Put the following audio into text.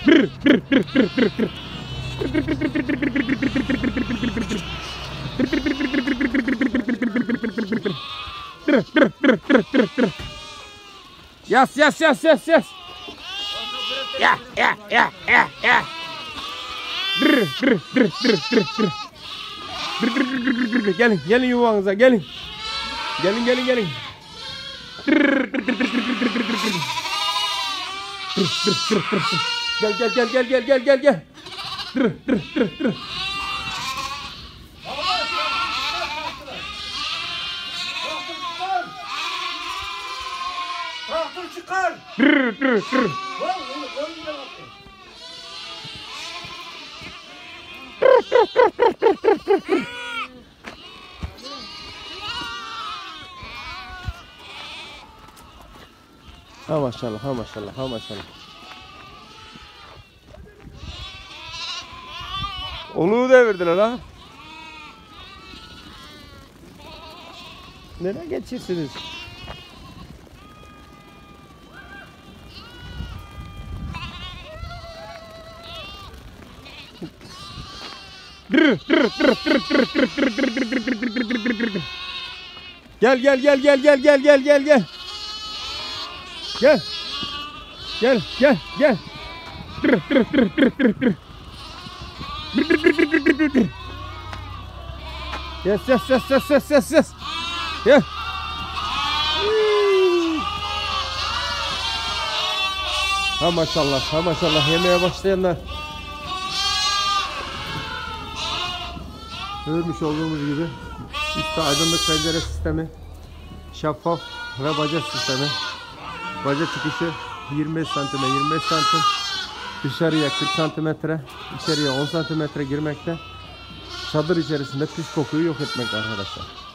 Yes. Yeah. Gelin yuvanıza gelin. Gelin. Gel. Traktör çıkar. Ha maşallah. Onu devirdiler ha. Nereye geçirsiniz? Gel. Yes. Gel. Ha maşallah yemeye başlayanlar. Görmüş olduğumuz gibi üstte aydınlık pencere sistemi, şeffaf ve baca sistemi. Baca çıkışı 25 santime 25 santim, dışarıya 40 santimetre, içeriye 10 santimetre girmekte. Çadır içerisinde pis kokuyu yok etmek arkadaşlar.